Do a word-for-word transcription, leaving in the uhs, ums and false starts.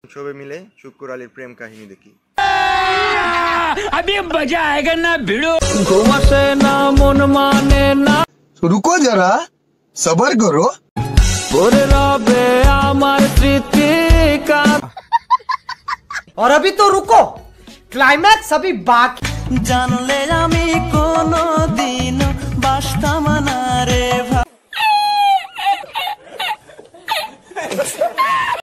সবে মিলে শুক্কুর আলীর প্রেম কাহিনী দেখি। अभी मजा आएगा ना भिड़ो घुमसे ना मन माने ना रुको जरा सबर करो भोरे रबे आमार स्मृति का। और अभी तो रुको, क्लाइमैक्स अभी बाकी। जानले आमी कोनो